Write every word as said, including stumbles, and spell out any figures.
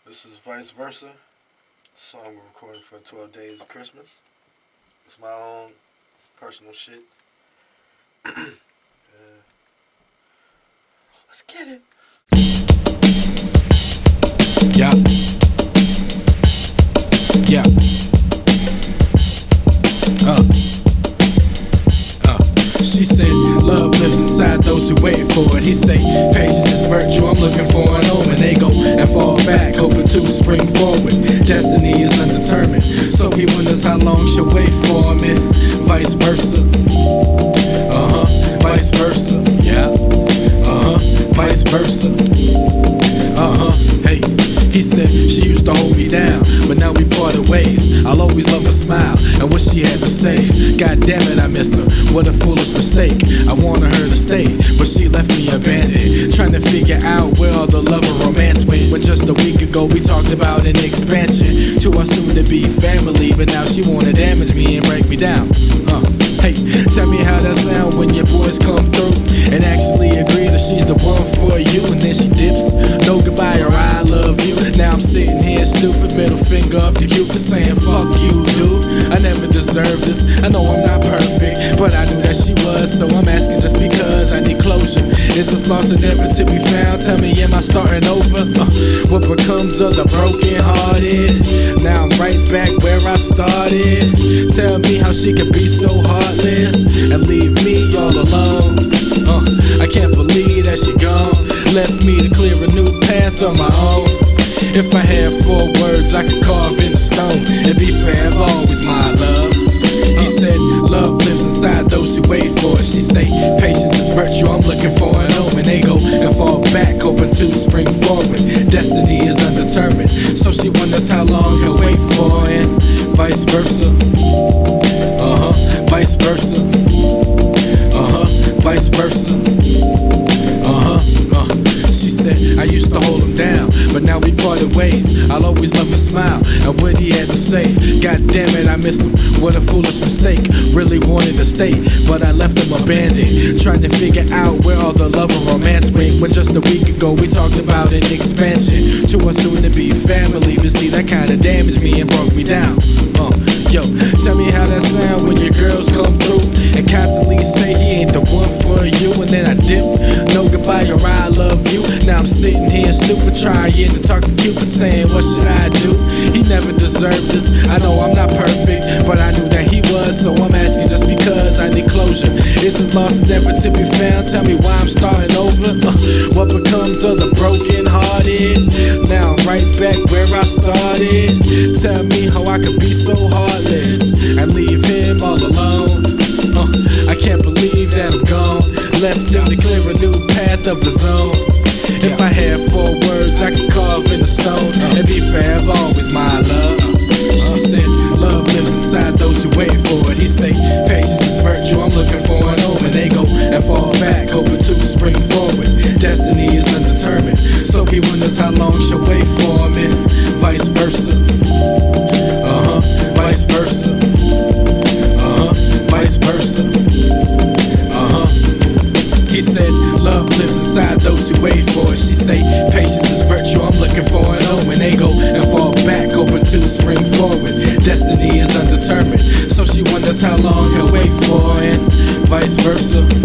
This is Vice Versa, song we're recording for twelve Days of Christmas. It's my own personal shit. uh, let's get it. Yeah. Yeah. Uh. Uh. She said, love lives inside those who wait for it. He say, patience is virtue, I'm looking for an omen. They go and fall back, hoping to spring forward. Destiny is undetermined, so he wonders how long she'll wait for me. Vice versa. Uh-huh. Vice versa. Yeah. Uh-huh. Vice versa. Uh-huh. Hey. He said she used to hold me down, but now we parted ways. I'll always love her smile and what she had to say. God damn it, I miss her. What a foolish mistake. I wanted her to stay, but she left me abandoned. Trying to figure out where all the love and romance went. When just a week ago we talked about an expansion to our soon-to-be family, but now she wanna damage me and break me down. Uh, hey, tell me how that sound when your boys come through and actually agree that she's the one for you, and then she dips. No goodbye or I love you. Now I'm sitting here stupid, middle finger up to Cupid saying fuck you, dude. I never deserved this, I know I'm not perfect, but I knew that she was, so I'm asking just because I need closure. Is this lost and never to be found? Tell me, am I starting over? Uh, what becomes of the broken hearted? Now I'm right back where I started. Tell me how she could be so heartless and leave me all alone. uh, I can't believe that she gone, left me to clear a new path on my own. If I had four words I could carve in a stone, and be forever always my love. He said, love lives inside those who wait for it. She say, patience is virtue, I'm looking for an omen. They go and fall back, hoping to spring forward. Destiny is undetermined, so she wonders how long he'll wait for it. Vice versa. Uh-huh, vice versa. Uh-huh, vice versa. Uh-huh, uh. She said, I used to hold him down, but now we parted ways. I'll always love his smile and what he had to say. God damn it, I miss him. What a foolish mistake. Really wanted to stay, but I left him abandoned. Trying to figure out where all the love and romance went. When just a week ago we talked about an expansion to our soon-to-be family. But see, that kinda damaged me and broke me down. Uh, yo, tell me how that sound when your girls come through and constantly say he ain't the one for you, and then I dip. No goodbye or I love you. Now I'm sitting here stupid trying to talk to Cupid saying what should I do? He never deserved this, I know I'm not perfect, but I knew that he was, so I'm asking just because I need closure. Is it lost and never to be found? Tell me why I'm starting over. uh, What becomes of the broken hearted? Now I'm right back where I started. Tell me how I could be so heartless and leave him all alone. uh, I can't believe that I'm gone, left him to clear a new path of his own. If I had four words I could carve in a stone, and be forever always my love. She said, love lives inside those who wait for it. He say, patience is virtue, I'm looking for an omen. They go and fall back, hoping to spring forward. Destiny is undetermined, so he wonders how long she'll wait for me. Vice versa. Uh-huh, vice versa. Uh-huh, vice versa. Uh-huh. He said, love lives inside those who wait for it. She say, patience is virtue, I'm looking for an omen. They go and fall back, hoping to spring forward. Destiny is undetermined, so she wonders how long he'll wait for it. Vice versa.